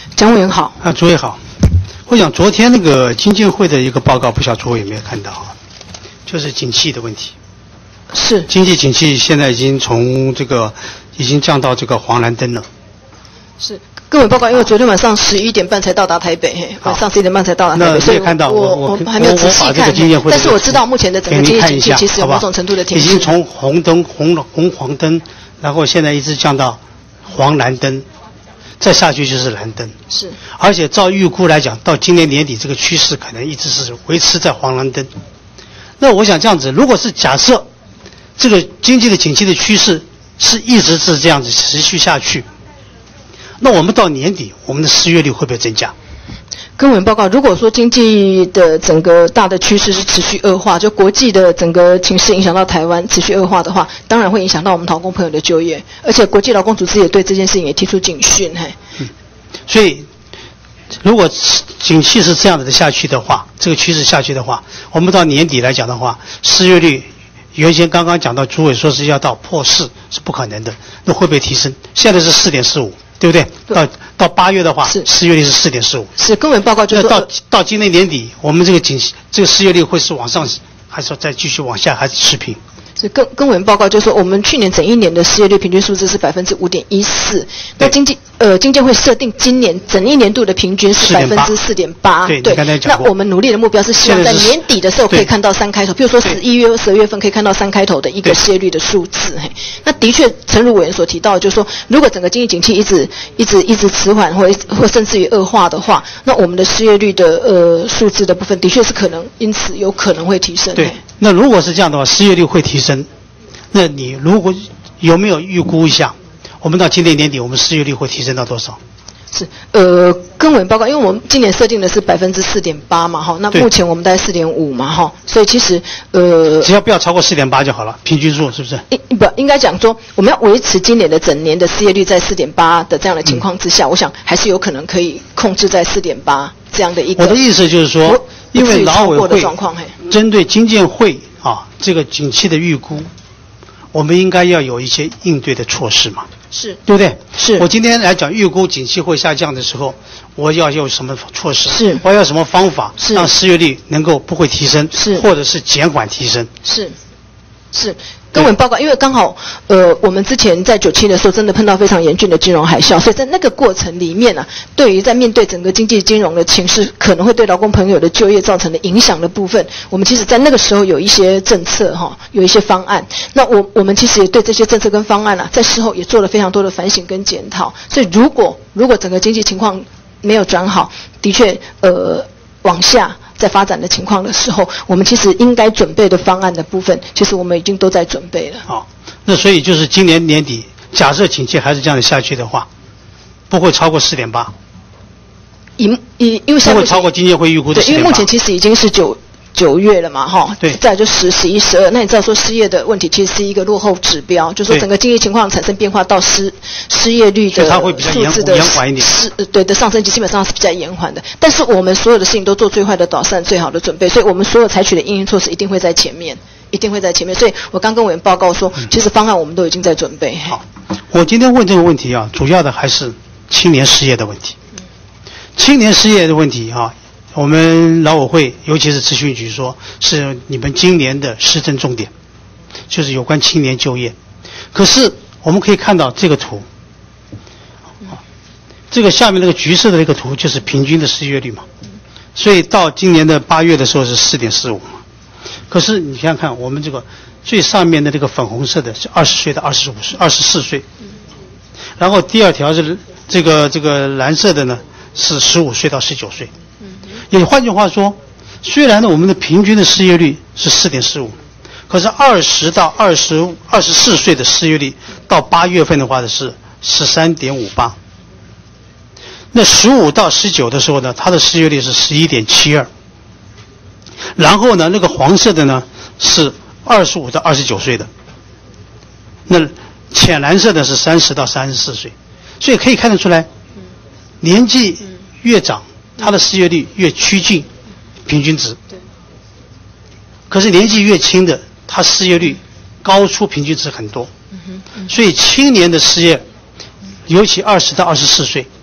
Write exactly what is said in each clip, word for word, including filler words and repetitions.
蒋委员好。 啊，诸位好。我想昨天那个经监会的一个报告，不晓得诸位有没有看到啊？就是景气的问题。 是。 经济景气现在已经从这个已经降到这个黄蓝灯了。 是。各位报告，因为昨天晚上十一点半才到达台北，晚上十一点半才到达台北，所以看到我我我还没有仔细看，但是我知道目前的整个经济景气其实有某种程度的停滞。 已经从红灯红红黄灯，然后现在一直降到黄蓝灯，再下去就是蓝灯。 是。而且照预估来讲，到今年年底这个趋势可能一直是维持在黄蓝灯。那我想这样子，如果是假设这个经济的景气的趋势是一直是这样子持续下去，那我们到年底，我们的失业率会不会增加？ 跟委员报告，如果说经济的整个大的趋势是持续恶化，就国际的整个情势影响到台湾持续恶化的话，当然会影响到我们劳工朋友的就业，而且国际劳工组织也对这件事情也提出警讯。嘿， 嗯，所以如果景气是这样子的下去的话，这个趋势下去的话，我们到年底来讲的话，失业率原先刚刚讲到主委说是要到破四是不可能的，那会不会提升？现在是四点四五。对不对？ 对到到八月的话，失业率是四点四五。 是，跟委报告就是到到今年年底，我们这个景这个失业率会是往上，还是再继续往下，还是持平？ 是跟跟委员报告就是说，我们去年整一年的失业率平均数字是百分之五点一四。那经济呃经监会设定今年整一年度的平均是百分之四点八。 对，对。 那我们努力的目标是希望在年底的时候可以看到三开头，比如说十一月、十二月份可以看到三开头的一个失业率的数字。嘿，那的确，诚如委员所提到的，就是说，如果整个经济景气一直一直一直迟缓，或或甚至于恶化的话，那我们的失业率的呃数字的部分，的确是可能因此有可能会提升。 对。那如果是这样的话，失业率会提升。那你如果有没有预估一下，我们到今年年底，我们失业率会提升到多少？ 是，呃，跟委员报告，因为我们今年设定的是百分之四点八嘛，哈，那目前我们大概四点五嘛，哈，所以其实呃， 只要不要超过四点八就好了，平均数是不是？ 应不应该讲说，我们要维持今年的整年的失业率在四点八的这样的情况之下，嗯、我想还是有可能可以控制在四点八这样的一个。 我的意思就是说，因为劳委会针对经监会啊这个景气的预估。我们应该要有一些应对的措施嘛， 是对不对？ 是。 我今天来讲预估景气会下降的时候，我要有什么措施？ 是。 我要什么方法让失业率能够不会提升， 是， 或者是减缓提升？ 是，是。跟我们报告，因为刚好，呃，我们之前在九七的时候，真的碰到非常严峻的金融海啸，所以在那个过程里面呢、啊，对于在面对整个经济金融的情势，可能会对劳工朋友的就业造成的影响的部分，我们其实在那个时候有一些政策哈，有一些方案。那我我们其实也对这些政策跟方案啊，在事后也做了非常多的反省跟检讨。所以如果如果整个经济情况没有转好，的确，呃，往下。在发展的情况的时候，我们其实应该准备的方案的部分，其实我们已经都在准备了。 好，那所以就是今年年底，假设景气还是这样的下去的话，不会超过四点八。 因因因为不会超过经监会预估的四点八。 对，因为目前其实已经是九九月了嘛，哈。 对。 再来就十、十一、十二，那你知道说失业的问题其实是一个落后指标，就是说整个经济情况产生变化到失失业率的数字的延缓一点。 是，对的上升基本上是比较延缓的。但是我们所有的事情都做最坏的打算，最好的准备，所以我们所有采取的因应措施一定会在前面，一定会在前面。所以我刚跟委员报告说，其实方案我们都已经在准备。 好，我今天问这个问题啊，主要的还是青年失业的问题。青年失业的问题啊。我们劳委会，尤其是资讯局说，是你们今年的施政重点，就是有关青年就业。可是我们可以看到这个图，这个下面那个橘色的那个图就是平均的失业率嘛。所以到今年的八月的时候是 四点四五 嘛。可是你想想看，我们这个最上面的这个粉红色的是二十岁到二十五岁、二十四岁，然后第二条是这个这个蓝色的呢是十五岁到十九岁。也换句话说，虽然呢我们的平均的失业率是 四点四五， 可是二十到二十二十四岁的失业率到八月份的话呢是 十三点五八， 那十五到十九的时候呢，它的失业率是 十一点七二， 然后呢那个黄色的呢是二十五到二十九岁的，那浅蓝色的是三十到三十四岁，所以可以看得出来，年纪越长他的失业率越趋近平均值，可是年纪越轻的，他失业率高出平均值很多。所以青年的失业，尤其二十到二十四岁，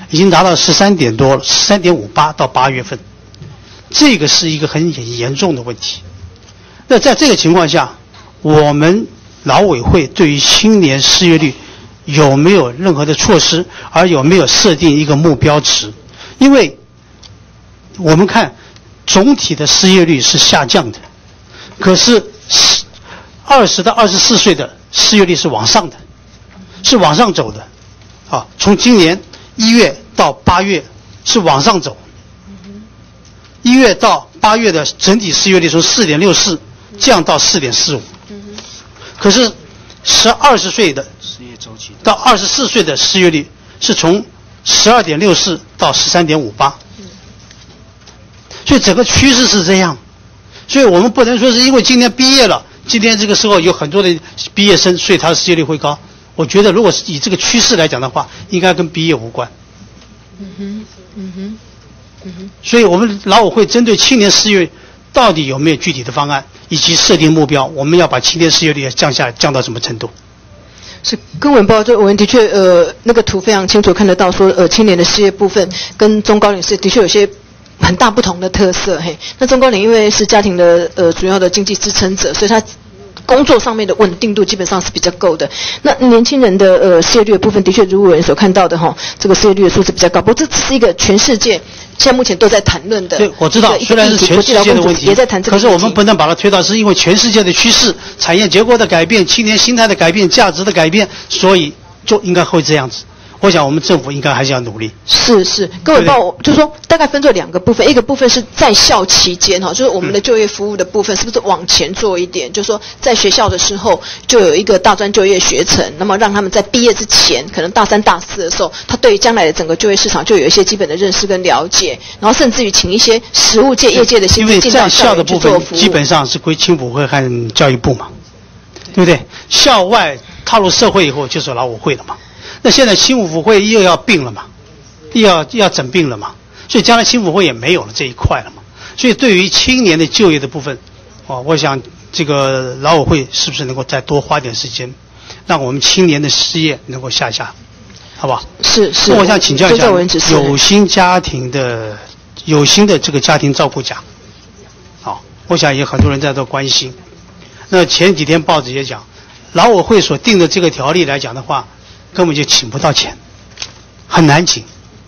已经达到十三点多了，十三点五八到八月份，这个是一个很严重的问题。那在这个情况下，我们劳委会对于青年失业率有没有任何的措施，而有没有设定一个目标值？因为我们看总体的失业率是下降的，可是二十到二十四岁的失业率是往上的，是往上走的。啊，从今年一月到八月是往上走，一月到八月的整体失业率从四点六四降到四点四五。可是十二十岁的失业周期到二十四岁的失业率是从十二点六四到十三点五八。所以整个趋势是这样，所以我们不能说是因为今年毕业了，今天这个时候有很多的毕业生，所以他的失业率会高。我觉得如果是以这个趋势来讲的话，应该跟毕业无关。 嗯哼，嗯哼，嗯哼。所以我们劳委会针对青年失业到底有没有具体的方案，以及设定目标，我们要把青年失业率降下降到什么程度？ 是跟文报，这我们的确呃那个图非常清楚看得到说，呃青年的失业部分跟中高龄失业的确有些很大不同的特色。嘿，那中高龄因为是家庭的呃主要的经济支撑者，所以他工作上面的稳定度基本上是比较够的。那年轻人的呃失业率的部分，的确如我们所看到的哈，这个失业率的数字比较高。不过这只是一个全世界现在目前都在谈论的。 对，我知道，虽然是全世界的问题， 也在谈这个。 可是我们不能把它推到是因为全世界的趋势、产业结构的改变、青年心态的改变、价值的改变，所以就应该会这样子。我想我们政府应该还是要努力。 是是，各位报就是说大概分作两个部分，一个部分是在校期间哈，就是我们的就业服务的部分，是不是往前做一点？就是说在学校的时候就有一个大专就业学程，那么让他们在毕业之前，可能大三大四的时候，他对于将来的整个就业市场就有一些基本的认识跟了解，然后甚至于请一些实务界、业界的新进进到校园去做服务。 基本上是归青辅会和教育部嘛，对不对？校外踏入社会以后就是劳委会了嘛。那现在青辅会又要并了嘛，又要又要整并了嘛，所以将来青辅会也没有了这一块了嘛。所以对于青年的就业的部分，哦，我想这个劳委会是不是能够再多花点时间，让我们青年的失业能够下下，好不好？ 是是。 我想请教一下，有薪家庭的有薪的这个家庭照顾假，好、哦，我想也很多人在这关心。那前几天报纸也讲，劳委会所定的这个条例来讲的话，根本就请不到钱，很难请。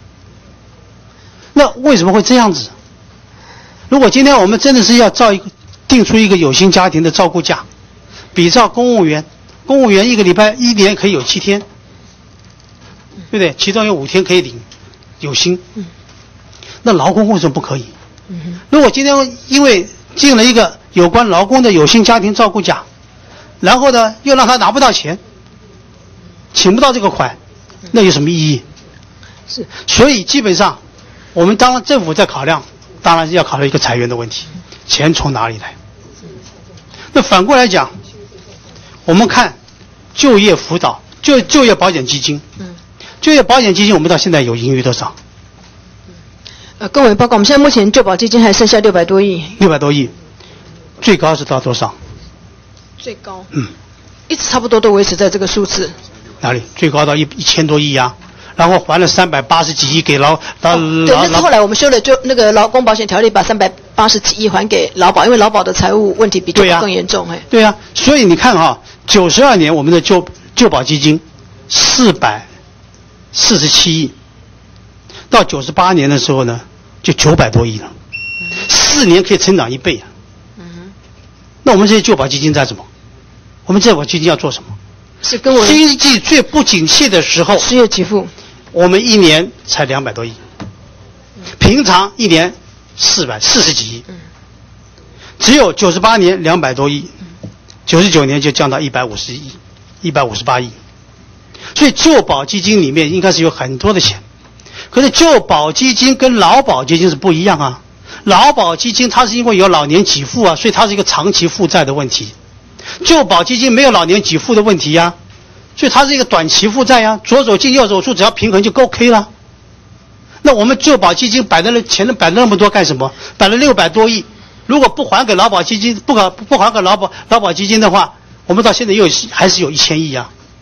那为什么会这样子？如果今天我们真的是要造一个定出一个有薪家庭的照顾假，比照公务员，公务员一个礼拜一年可以有七天，对不对？其中有五天可以领有薪，那劳工为什么不可以？如果今天因为进了一个有关劳工的有薪家庭照顾假，然后呢又让他拿不到钱，请不到这个款，那有什么意义？ 是， 所以基本上，我们当然政府在考量，当然要考虑一个裁员的问题，钱从哪里来？那反过来讲，我们看就业辅导、就就业保险基金，嗯，就业保险基金我们到现在有盈余多少？ 呃，各位报告，我们现在目前就保基金还剩下六百多亿。 六百多亿，最高是到多少？ 最高， 嗯， 一直差不多都维持在这个数字。 哪里？最高到一一千多亿啊，然后还了三百八十几亿给劳劳、 哦、对，那是后来我们修了就那个劳工保险条例，把三百八十几亿还给劳保，因为劳保的财务问题比就保更严重。哎、啊， 对啊，所以你看哈、啊，九十二年我们的就就保基金四百四十七亿，到九十八年的时候呢，就九百多亿了，四、嗯、年可以成长一倍啊。嗯哼，那我们这些就保基金在什么？我们这保基金要做什么？ 是跟我经济最不景气的时候， 失业给付， 我们一年才两百多亿，平常一年四百四十几亿，只有九十八年两百多亿，九十九年就降到一百五十亿，一百五十八亿。所以旧保基金里面应该是有很多的钱，可是旧保基金跟劳保基金是不一样啊。劳保基金它是因为有老年给付啊，所以它是一个长期负债的问题。旧保基金没有老年给付的问题呀、啊，所以它是一个短期负债呀、啊，左手进右手出，只要平衡就 OK 了。那我们旧保基金摆在那钱摆了那么多干什么？摆了六百多亿，如果不还给劳保基金，不还不还给劳保劳保基金的话，我们到现在又还是有一千亿啊。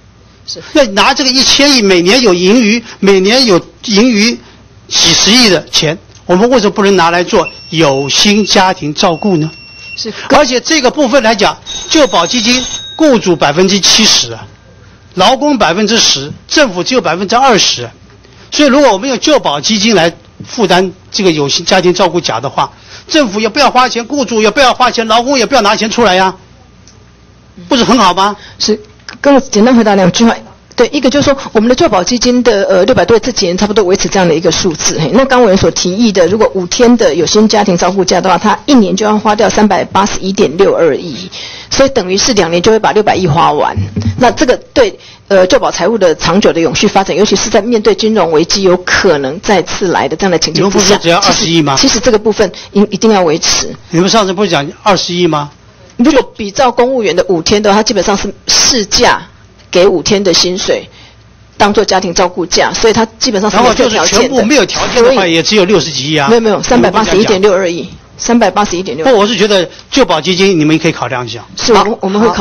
是要拿这个一千亿每年有盈余，每年有盈余几十亿的钱，我们为什么不能拿来做有薪家庭照顾呢？ 是， 而且这个部分来讲，就保基金雇主百分之七十，劳工百分之十，政府只有百分之二十。所以，如果我们用就保基金来负担这个有薪家庭照顾假的话，政府也不要花钱，雇主也不要花钱，劳工也不要拿钱出来呀，不是很好吗？ 是，跟我简单回答两句话。对，一个就是说，我们的就保基金的呃六百多这几年差不多维持这样的一个数字。嘿，那刚委员所提议的，如果五天的有薪家庭照顾假的话，它一年就要花掉三百八十一点六二亿，所以等于是两年就会把六百亿花完。那这个对呃就保财务的长久的永续发展，尤其是在面对金融危机有可能再次来的这样的情境之下， 你们不是只要二十亿吗？ 其实这个部分一一定要维持。 你们上次不是讲二十亿吗？ 如果比照公务员的五天的话，它基本上是市价给五天的薪水当做家庭照顾假，所以它基本上是没有条件的。 然后就是全部没有条件的话，也只有六十几亿啊。 没有没有，三百八十一点六二亿，三百八十一点六。 不，我是觉得就保基金你们可以考量一下。 是，我们我们会考。